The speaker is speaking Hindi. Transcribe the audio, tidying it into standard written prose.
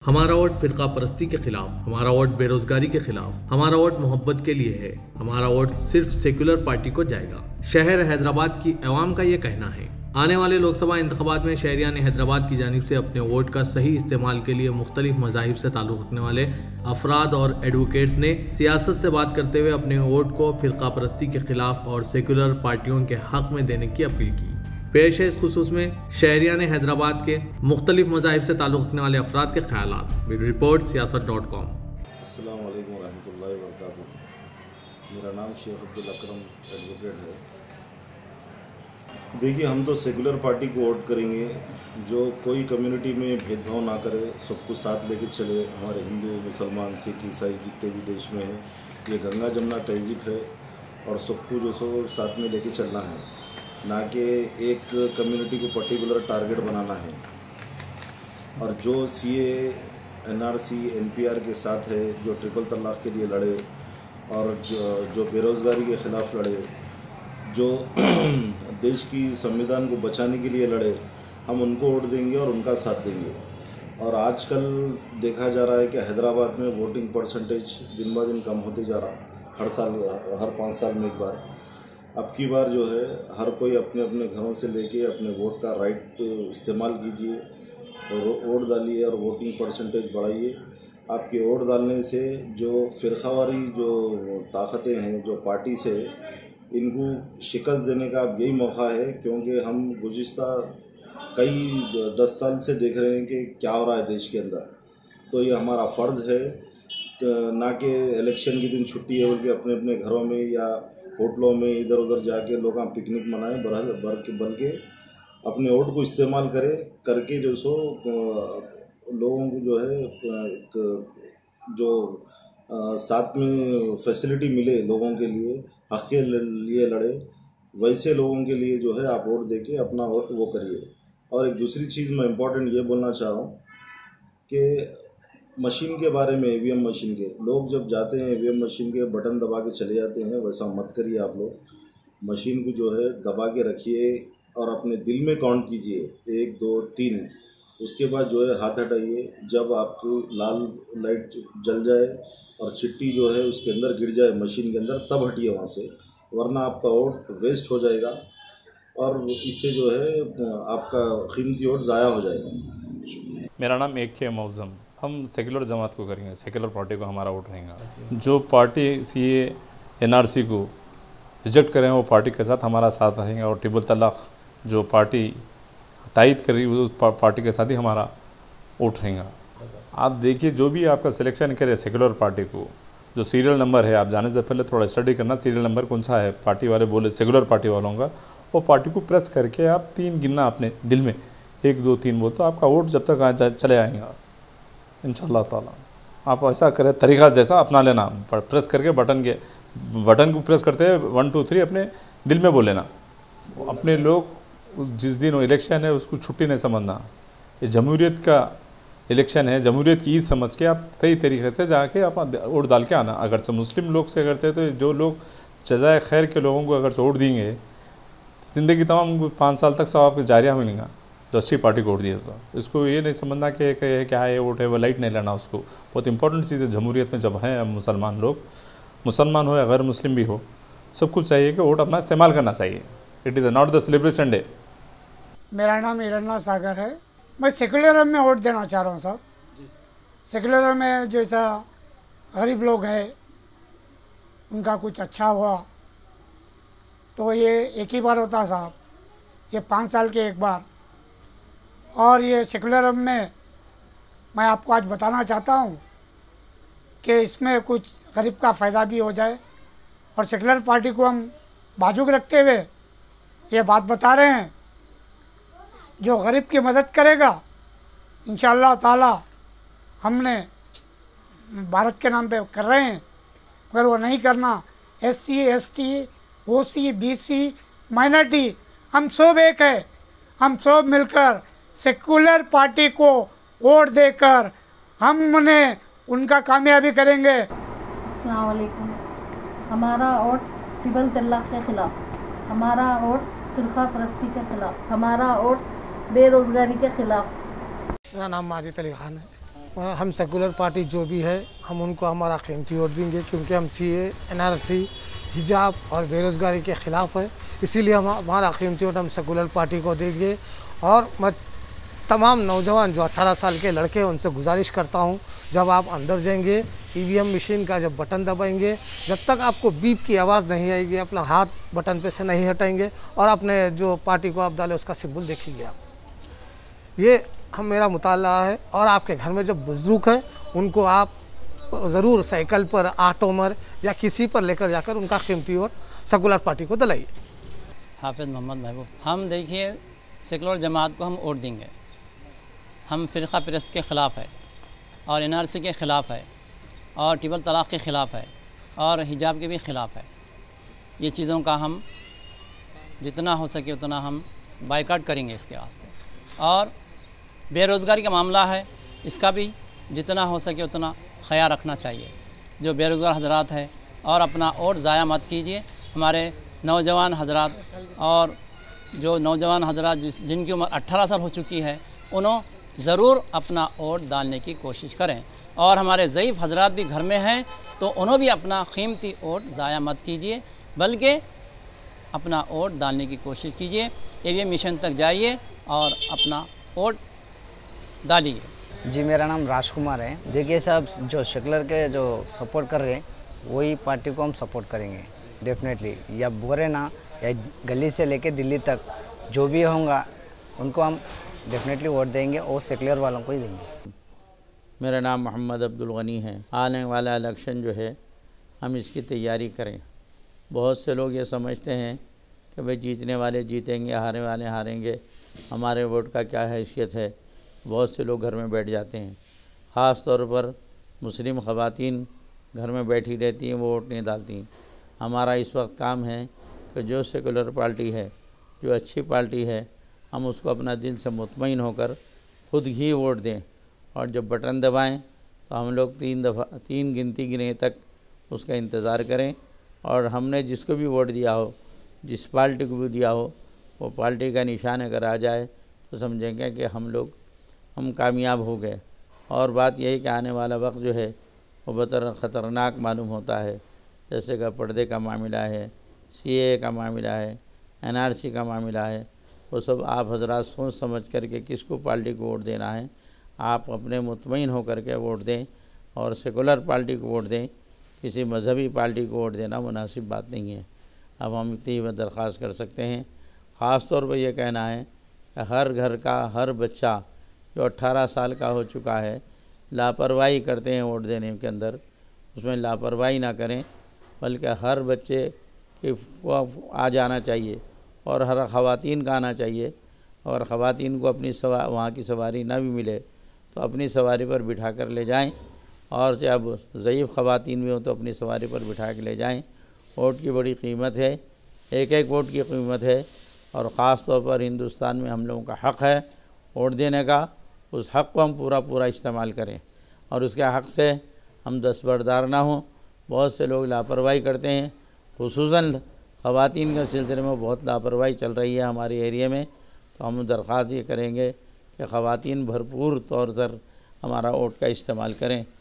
हमारा वोट फिरका परस्ती के खिलाफ, हमारा वोट बेरोजगारी के खिलाफ, हमारा वोट मोहब्बत के लिए है, हमारा वोट सिर्फ सेक्युलर पार्टी को जाएगा। शहर हैदराबाद की अवाम का ये कहना है। आने वाले लोकसभा इंतखाबात में शहरियान हैदराबाद की जानिब से अपने वोट का सही इस्तेमाल के लिए मुख्तलिफ मज़ाहिब से ताल्लुक़ रखने वाले अफराद और एडवोकेट्स ने सियासत से बात करते हुए अपने वोट को फिरका परस्ती के खिलाफ और सेक्युलर पार्टियों के हक में देने की अपील की। पेश है इस खुसूस में शहरियान हैदराबाद के मुख्तलिफ मज़ाहिब से ताल्लुक़ रखने वाले अफराद के ख्यालात। Bureau report siyaasat.com। अस्सलाम वालेकुम रहमतुल्लाहि व बरकातुहू। मेरा नाम शेख अब्दुल अकरम एडवोकेट है। देखिए, हम तो सेकुलर पार्टी को वोट करेंगे जो कोई कम्युनिटी में भेदभाव ना करे, सबको साथ लेके चले। हमारे हिंदू, मुसलमान, सिख, ईसाई जितने भी देश में हैं, ये गंगा जमुना तहजीब है और सबको जो सो साथ में लेके चलना है, ना कि एक कम्युनिटी को पर्टिकुलर टारगेट बनाना है। और जो CA, NRC, NPR के साथ है, जो ट्रिपल तलाक के लिए लड़े और जो बेरोज़गारी के ख़िलाफ़ लड़े, जो देश की संविधान को बचाने के लिए लड़े, हम उनको वोट देंगे और उनका साथ देंगे। और आजकल देखा जा रहा है कि हैदराबाद में वोटिंग परसेंटेज दिन ब दिन कम होते जा रहा। हर साल, हर 5 साल में एक बार। अब की बार जो है हर कोई अपने अपने घरों से लेके अपने वोट का राइट इस्तेमाल कीजिए और वोट डालिए और वोटिंग परसेंटेज बढ़ाइए। आपके वोट डालने से जो फिरकावारी जो ताकतें हैं, जो पार्टी से, इनको शिकस्त देने का अब यही मौका है, क्योंकि हम गुज़िश्ता कई 10 साल से देख रहे हैं कि क्या हो रहा है देश के अंदर। तो ये हमारा फ़र्ज़ है ना कि इलेक्शन के दिन छुट्टी है बल्कि अपने अपने घरों में या होटलों में इधर उधर जाके लोग पिकनिक मनाएं, बल्कि अपने वोट को इस्तेमाल करके जो सो लोगों को जो है जो साथ में फैसिलिटी मिले, लोगों के लिए हक़ के लिए लड़े, वैसे लोगों के लिए जो है आप वोट देके अपना वोट वो करिए। और एक दूसरी चीज़ मैं इम्पोर्टेंट ये बोलना चाह रहा हूँ कि मशीन के बारे में, EVM मशीन के, लोग जब जाते हैं EVM मशीन के बटन दबा के चले जाते हैं, वैसा मत करिए। आप लोग मशीन को जो है दबा के रखिए और अपने दिल में काउंट कीजिए 1 2 3। उसके बाद जो है हाथ हटाइए। जब आपको लाल लाइट जल जाए और चिट्ठी जो है उसके अंदर गिर जाए मशीन के अंदर, तब हटिए वहाँ से, वरना आपका वोट वेस्ट हो जाएगा और इससे जो है आपका कीमती वोट ज़ाया हो जाएगा। मेरा नाम AK मौज़म। हम सेकुलर जमात को करेंगे, सेकुलर पार्टी को हमारा वोट रहेगा। जो पार्टी CA, NRC को रिजेक्ट करें वो पार्टी के साथ हमारा साथ रहेंगे, और ट्रिपल तलाक जो पार्टी तायद कर रही है उस पार्टी के साथ ही हमारा वोट रहेगा। आप देखिए, जो भी आपका सिलेक्शन करे सेकुलर पार्टी को, जो सीरियल नंबर है, आप जाने से पहले थोड़ा स्टडी करना सीरियल नंबर कौन सा है पार्टी वाले बोले, सेकुलर पार्टी वालों का, वो पार्टी को प्रेस करके आप 3 गिनना अपने दिल में, 1 2 3 बोल, तो आपका वोट जब तक चले आएगा इंशाअल्लाह ताला। आप ऐसा करें, तरीक़ा जैसा अपना लेना, प्रेस करके बटन को प्रेस करते हैं 1 2 3 अपने दिल में बोल लेना। अपने लोग जिस दिन इलेक्शन है उसको छुट्टी नहीं समझना। ये जमहूरियत का इलेक्शन है, जमहूरियत की ईद समझ के आप सही तरीके से जाके आप वोट डाल के आना। अगर से मुस्लिम लोग से करते तो जो लोग जज़ाए खैर के लोगों को अगर से वोट देंगे, ज़िंदगी तमाम 5 साल तक सब आपको जारिया मिलेगा। जो अच्छी पार्टी को वोट दिया था, इसको ये नहीं समझना कि क्या है ये वोट है, वो लाइट नहीं लेना उसको। बहुत इंपॉर्टेंट चीज़ है जमहूरियत में, जब हैं मुसलमान लोग, मुसलमान हो या गैर मुस्लिम भी हो, सबको चाहिए कि वोट अपना इस्तेमाल करना चाहिए। It is not the celebration day. मेरा नाम हिरण्या सागर है। मैं सेकुलर में वोट देना चाह रहा हूँ साहब। सेकुलर में जैसा गरीब लोग हैं उनका कुछ अच्छा हुआ तो ये एक ही बार होता साहब, ये 5 साल के एक बार। और ये सेकुलर में मैं आपको आज बताना चाहता हूँ कि इसमें कुछ गरीब का फ़ायदा भी हो जाए, और सेकुलर पार्टी को हम बाजू रखते हुए ये बात बता रहे हैं, जो गरीब की मदद करेगा इंशाअल्लाह ताला हमने भारत के नाम पे कर रहे हैं। अगर वो नहीं करना, SC ST OC BC minority, हम सब एक है, हम सब मिलकर सेकुलर पार्टी को वोट देकर हम उन्हें उनका कामयाबी करेंगे। अस्सलाम वालेकुम। हमारा वोट ट्रिपल तलाक के ख़िलाफ़, हमारा वोट फिरका परस्ती के ख़िलाफ़, हमारा वोट बेरोज़गारी के ख़िलाफ़। मेरा नाम माजिद अली खान है। हम सेकुलर पार्टी जो भी है हम उनको हमारा कीमती वोट देंगे, क्योंकि हम CA, NRC, हिजाब और बेरोज़गारी के ख़िलाफ़ है। इसीलिए हम हमारा कीमती वोट हम सेकुलर पार्टी को देंगे। और मैं तमाम नौजवान जो 18 साल के लड़के हैं उनसे गुजारिश करता हूं, जब आप अंदर जाएंगे EVM मशीन का जब बटन दबाएंगे, जब तक आपको बीप की आवाज़ नहीं आएगी अपना हाथ बटन पे से नहीं हटाएंगे और अपने जो पार्टी को आप डाले उसका सिंबल देखेंगे आप। ये हम मेरा मुताला है। और आपके घर में जब बुजुर्ग है उनको आप ज़रूर साइकिल पर, ऑटो पर या किसी पर लेकर जाकर उनका कीमती वोट सेकुलर पार्टी को दिलाइए। हाफिज़ मोहम्मद महबूब। हम देखिए सेकुलर जमात को हम वोट देंगे। हम फ़िरक़ा परस्त के ख़िलाफ़ है और NRC के ख़िलाफ़ है और ट्रिपल तलाक़ के ख़िलाफ़ है और हिजाब के भी ख़िलाफ़ है। ये चीज़ों का हम जितना हो सके उतना हम बाइकाट करेंगे इसके वास्ते। और बेरोज़गारी का मामला है, इसका भी जितना हो सके उतना ख्याल रखना चाहिए। जो बेरोज़गार हजरात है और अपना वोट ज़ाया मत कीजिए। हमारे नौजवान हजरात और जो नौजवान हजरात जिनकी उम्र 18 साल हो चुकी है उन्होंने ज़रूर अपना वोट डालने की कोशिश करें। और हमारे ज़ईफ़ हजरात भी घर में हैं तो उन्होंने भी अपना कीमती वोट ज़ाया मत कीजिए, बल्कि अपना वोट डालने की कोशिश कीजिए। EVM मिशन तक जाइए और अपना वोट डालिए। जी, मेरा नाम राजकुमार है। देखिए साहब, जो सेकुलर के जो सपोर्ट कर रहे हैं वही पार्टी को हम सपोर्ट करेंगे डेफिनेटली। या बोरे ना या गली से लेके दिल्ली तक जो भी होगा उनको हम डेफिनेटली वोट देंगे और सेकुलर वालों को ही देंगे। मेरा नाम मोहम्मद अब्दुल गनी है। आने वाला इलेक्शन जो है हम इसकी तैयारी करें। बहुत से लोग ये समझते हैं कि भाई जीतने वाले जीतेंगे, हारने वाले हारेंगे, हमारे वोट का क्या हैसियत है। बहुत से लोग घर में बैठ जाते हैं। ख़ास तौर पर मुस्लिम ख़वातीन घर में बैठी रहती हैं, वो वोट नहीं डालती। हमारा इस वक्त काम है कि जो सेकुलर पार्टी है, जो अच्छी पार्टी है, हम उसको अपना दिल से मुतमईन होकर खुद ही वोट दें। और जब बटन दबाएं तो हम लोग 3 गिनती गिने तक उसका इंतज़ार करें। और हमने जिसको भी वोट दिया हो, जिस पार्टी को भी दिया हो, वो पार्टी का निशान अगर आ जाए तो समझेंगे कि हम कामयाब हो गए। और बात यही कि आने वाला वक्त जो है वो ख़तरनाक मालूम होता है। जैसे कि पर्दे का मामला है, CA का मामला है, NRC का मामला है, वो सब आप हजरात सोच समझ करके किसको पार्टी को वोट देना है आप अपने मुतमईन होकर के वोट दें और सेकुलर पार्टी को वोट दें। किसी मजहबी पार्टी को वोट देना मुनासिब बात नहीं है। अब हम इतनी ही दरख्वास्त कर सकते हैं। ख़ास तौर पर यह कहना है कि हर घर का हर बच्चा जो 18 साल का हो चुका है लापरवाही करते हैं वोट देने के अंदर, उसमें लापरवाही ना करें, बल्कि हर बच्चे को आ जाना चाहिए और हर ख़वातीन का आना चाहिए। और ख़वातीन को अपनी वहाँ की सवारी ना भी मिले तो अपनी सवारी पर बिठा कर ले जाएं। और जब ज़ईफ़ ख़वातीन भी हो तो अपनी सवारी पर बिठा के ले जाएं। वोट की बड़ी कीमत है, एक एक वोट की कीमत है। और ख़ास तौर पर हिंदुस्तान में हम लोगों का हक़ है वोट देने का। उस हक़ को हम पूरा इस्तेमाल करें और उसके हक़ से हम दस्तबरदार ना हों। बहुत से लोग लापरवाही करते हैं, खुसूसन ख़वातीन के सिलसिले में बहुत लापरवाही चल रही है हमारे एरिया में। तो हम दरख्वास्त ये करेंगे कि ख़वातीन भरपूर तौर पर हमारा वोट का इस्तेमाल करें।